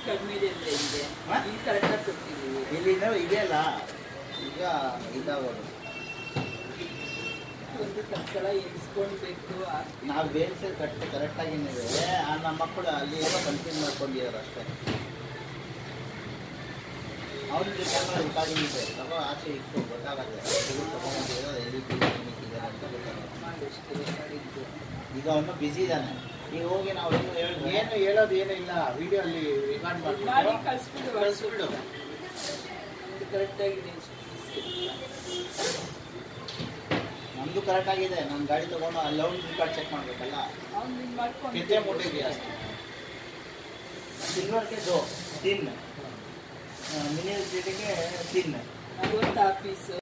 ಕಡಿಮೆ ಇದೆ ಅಂದ್ರೆ ಇದೆ ಇಲ್ಲಿ ಕರೆಕ್ಟಾಗಿ ಕೊಡ್ತಿದ್ದೀವಿ. ಇಲ್ಲಿಂದ ಇದೆಯಲ್ಲ ಈಗ ಇದಾಗೋದು ಒಂದು ಸಲ ಎಣಿಸ್ಕೊಳ್ಬೇಕು. ನಾವು ಬೇಯಿಸೋದು ಕರೆಕ್ಟಾಗಿನಿದೆ. ನಮ್ಮ ಮಕ್ಕಳು ಅಲ್ಲಿ ಏನೋ ಕನ್ಫ್ಯೂಸ್ ಮಾಡ್ಕೊಂಡಿದ್ದಾರೆ ಅಷ್ಟೇ. ಅವ್ರ ಜೊತೆ ರೆಕಾರ್ಡಿಂಗ್ ಇದೆ ತಗೋ ಆಚೆ ಇಟ್ಟು ಗೊತ್ತಾಗತ್ತೆ ತಗೊಂಡಿರೋ ಎಲ್ಲಿ ಇದ್ದಾರೆ ಅಂತ ಗೊತ್ತಾಗುತ್ತೆ. ಈಗ ಅವನು ಬ್ಯುಸಿ ಇದ್ದಾನೆ. ಈಗ ಹೋಗಿ ನಾವು ಏನು ಹೇಳೋದು ಏನೂ ಇಲ್ಲ. ವಿಡಿಯೋ ಅಲ್ಲಿ ರೆಕಾರ್ಡ್ ಮಾಡಿ ಕಳಿಸ್ಬಿಡು. ಕರೆಕ್ಟಾಗಿದೆ. ನಮ್ಮದು ಕರೆಕ್ಟಾಗಿದೆ. ನನ್ನ ಗಾಡಿ ತೊಗೊಂಡು ಅಲ್ಲಿ ಅವ್ನು ರೆಕಾರ್ಡ್ ಚೆಕ್ ಮಾಡಬೇಕಲ್ಲ. ಕೆಚ್ಚೆ ಮುಟ್ಟಿದೆಯಾ ಸಿಲ್ವರ್ಗೆ ದೋ ತಿನ್ ಮಿನಿಯಲ್ ಜೊತೆಗೆ ತಿನ್ 40 ಪೀಸ್